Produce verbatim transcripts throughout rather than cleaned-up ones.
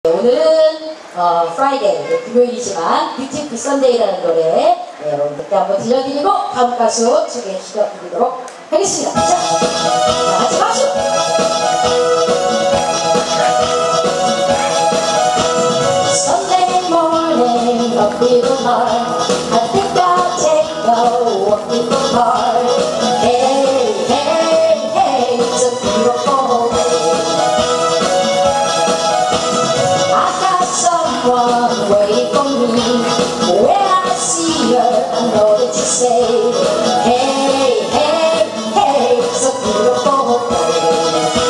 오늘은 어, 프라이데이, 금요일이지만 뷰티풀 선데이라는 노래 네, 여러분들께 한번 들려드리고 다음 가수 소개시켜드리도록 하겠습니다. 자, 자 같이 박수! Sunday morning, a little heart, I think I'll take a walk in the park. Hey, hey, hey, it's a beautiful day. I got someone waiting for me. When I see her, I know that you say, hey, hey, hey, it's a beautiful day.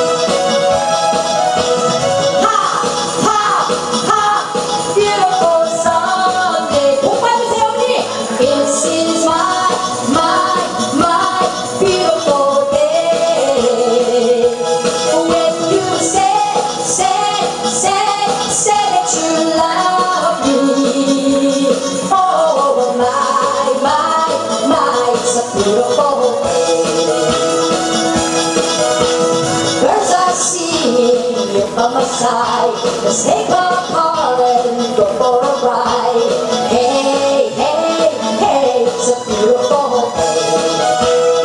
This is my, my, my beautiful day. When you say, say, say, say that you love me. Oh my, my, my, it's a beautiful day. Birds are singing by my side. Let's take a car and go for a ride. Hey, hey, hey, it's a beautiful day.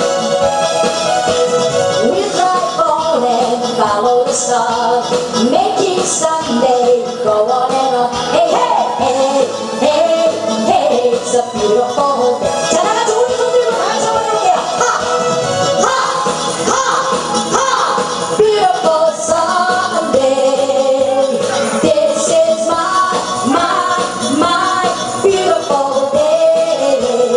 We'll drive on and follow the sun, making Sunday go on and on. Hey, hey, hey, hey, hey, it's a beautiful day. 자, 나같이 우리 손 들고 다 같이 한번 해볼게요. 하, 하, 하, 하, beautiful Sunday. This is my, my, my beautiful day.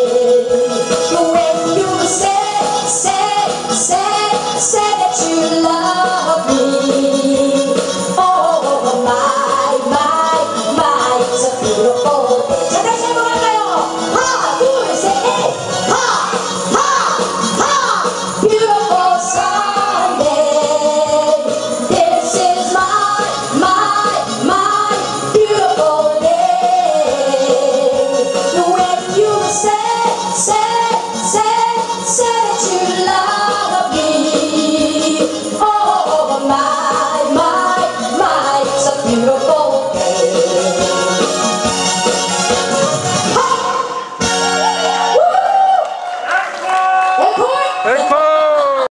When you say, say, say, say that you love me. Oh my, my, my, it's a beautiful day. 자, 다시 한번 할까요? 하나, 둘, 셋, 넷. 하, 하, 하, beautiful Sunday. This is my, my, my beautiful day. When you say, say, say, say that you love me. Oh my, my, my, it's a beautiful